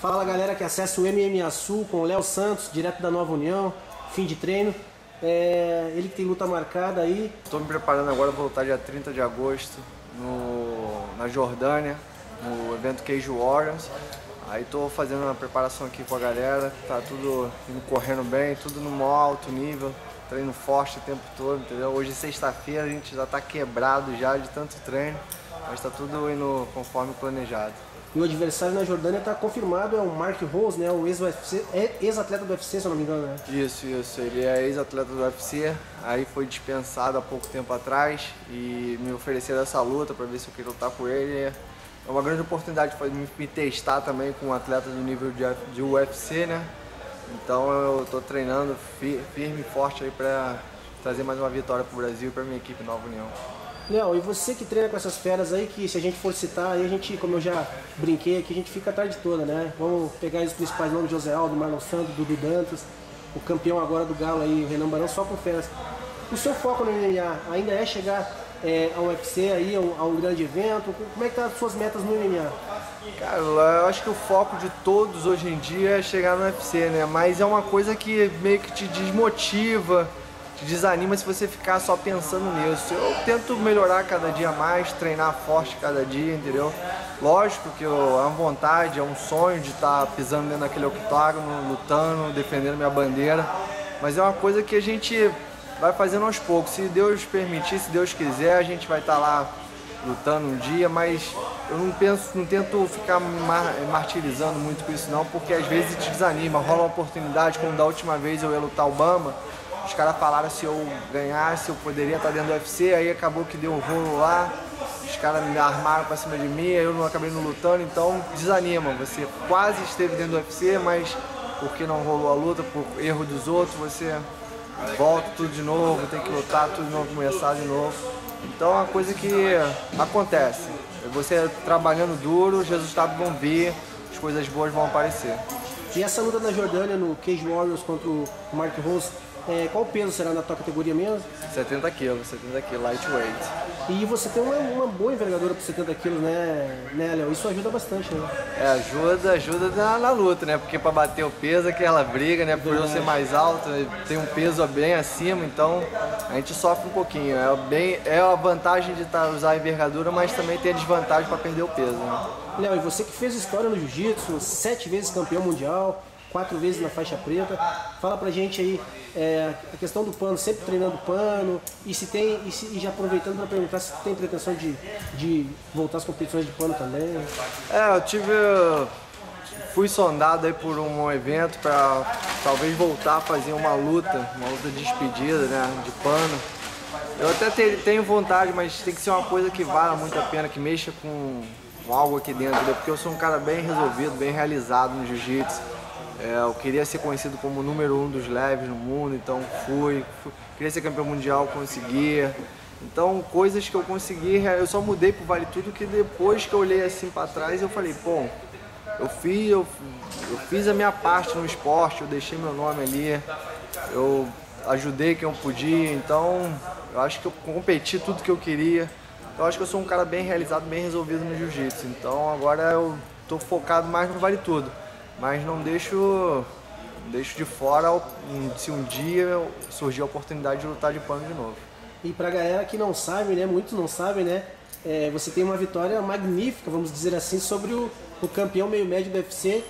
Fala galera que acessa o MMA Sul com o Léo Santos, direto da Nova União, fim de treino. Ele que tem luta marcada aí. Estou me preparando agora para voltar dia 30 de agosto na Jordânia, no evento Cage Warriors. Aí estou fazendo uma preparação aqui com a galera, tá tudo indo correndo bem, tudo no maior alto nível, treino forte o tempo todo, entendeu? Hoje é sexta-feira, a gente já está quebrado já de tanto treino, mas está tudo indo conforme planejado. E o adversário na Jordânia está confirmado, é o Mark Rose, né? O ex-atleta do UFC, se eu não me engano, né? Isso. Ele é ex-atleta do UFC, aí foi dispensado há pouco tempo atrás e me ofereceram essa luta para ver se eu queria lutar com ele. É uma grande oportunidade para me testar também com um atleta do nível de UFC, né? Então eu estou treinando firme e forte aí para trazer mais uma vitória para o Brasil e para minha equipe Nova União. Léo, e você que treina com essas feras aí, que se a gente for citar, aí a gente, como eu já brinquei aqui, a gente fica a tarde toda, né? Vamos pegar os principais nomes, José Aldo, Marlon Santos, Dudu Dantas, o campeão agora do Galo aí, o Renan Barão, só com feras. O seu foco no MMA ainda é chegar ao UFC aí, a um grande evento? Como é que tá as suas metas no MMA? Cara, eu acho que o foco de todos hoje em dia é chegar no UFC, né? Mas é uma coisa que meio que te desmotiva, te desanima se você ficar só pensando nisso. Eu tento melhorar cada dia mais, treinar forte cada dia, entendeu? Lógico que é uma vontade, é um sonho de estar pisando dentro daquele octógono, lutando, defendendo minha bandeira, mas é uma coisa que a gente vai fazendo aos poucos. Se Deus permitir, se Deus quiser, a gente vai estar lá lutando um dia, mas eu não tento ficar martirizando muito com isso não, porque às vezes te desanima, rola uma oportunidade, como da última vez eu ia lutar o Bamba, os caras falaram se eu ganhasse eu poderia estar dentro do UFC, aí acabou que deu um rolo lá, os caras me armaram pra cima de mim, eu não acabei não lutando, então desanima, você quase esteve dentro do UFC, mas porque não rolou a luta, por erro dos outros, você volta tudo de novo, tem que lutar tudo de novo, começar de novo. Então é uma coisa que acontece. Você trabalhando duro, os resultados vão vir, as coisas boas vão aparecer. E essa luta na Jordânia, no Cage Warriors contra o Mark Rose, qual peso será na tua categoria mesmo? 70 quilos, lightweight. E você tem uma boa envergadura para 70 quilos, né, Léo? Isso ajuda bastante, né? Ajuda na luta, né? Porque para bater o peso, aquela briga, né? Por eu ser mais alto, tem um peso bem acima, então a gente sofre um pouquinho. É a vantagem de usar a envergadura, mas também tem a desvantagem para perder o peso, né? Léo, e você que fez história no jiu-jitsu, 7 vezes campeão mundial, 4 vezes na faixa preta, fala pra gente aí a questão do pano, sempre treinando pano, e já aproveitando para perguntar se tem pretensão de voltar às competições de pano também. Fui sondado aí por um evento para talvez voltar a fazer uma luta de despedida, né, de pano. Eu até tenho vontade, mas tem que ser uma coisa que vale muito a pena, que mexa com algo aqui dentro, né? Porque eu sou um cara bem resolvido, bem realizado no jiu-jitsu. Eu queria ser conhecido como o número 1 dos leves no mundo, então queria ser campeão mundial, consegui. Então, coisas que eu consegui, eu só mudei pro Vale Tudo que depois que eu olhei assim para trás, eu falei, pô, eu fiz a minha parte no esporte, eu deixei meu nome ali, eu ajudei quem eu podia, então eu acho que eu competi tudo que eu queria. Eu acho que eu sou um cara bem realizado, bem resolvido no jiu-jitsu, então agora eu tô focado mais no Vale Tudo. Mas não deixo de fora se um dia surgir a oportunidade de lutar de pano de novo. E pra galera que não sabe, né, muitos não sabem, né, você tem uma vitória magnífica, vamos dizer assim, sobre o campeão meio médio do UFC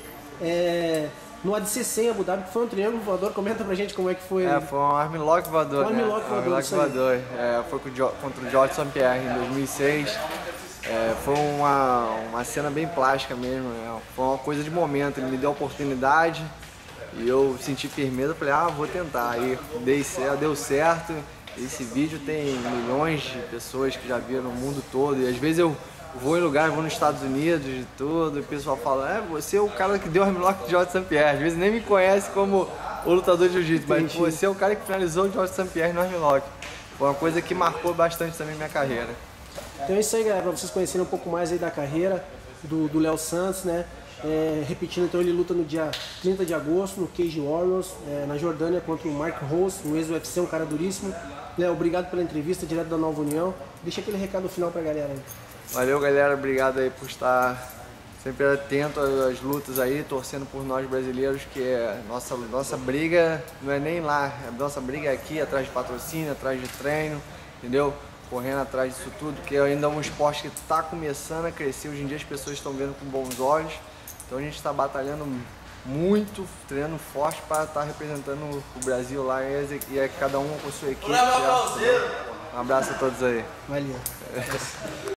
no ADCC em Abu Dhabi, que foi um triângulo voador. Comenta pra gente como é que foi. Foi um armlock voador, né? Voador. Foi contra o George St. Pierre em 2006. Foi uma cena bem plástica mesmo, né? Foi uma coisa de momento, ele me deu a oportunidade e eu senti firmeza, falei, vou tentar, aí deu certo. Esse vídeo tem milhões de pessoas que já viram no mundo todo e às vezes eu vou em lugares, vou nos Estados Unidos e tudo, e o pessoal fala, você é o cara que deu o armlock de George St. Pierre, às vezes nem me conhece como o lutador de jiu-jitsu, mas você é o cara que finalizou o George St. Pierre no armlock. Foi uma coisa que marcou bastante também minha carreira. Então é isso aí, galera, para vocês conhecerem um pouco mais aí da carreira do Léo Santos, né? Repetindo, então ele luta no dia 30 de agosto no Cage Warriors, na Jordânia, contra o Mark Rose, um ex-UFC, um cara duríssimo. Léo, obrigado pela entrevista, direto da Nova União. Deixa aquele recado final pra galera aí. Valeu, galera, obrigado aí por estar Sempre atento às lutas aí, torcendo por nós brasileiros, que nossa briga não é nem lá, a nossa briga é aqui, atrás de patrocínio, atrás de treino, entendeu? Correndo atrás disso tudo, que ainda é um esporte que está começando a crescer, hoje em dia as pessoas estão vendo com bons olhos, então a gente está batalhando muito, treinando forte para estar representando o Brasil lá e é cada um com a sua equipe. Um abraço a todos aí. Valeu.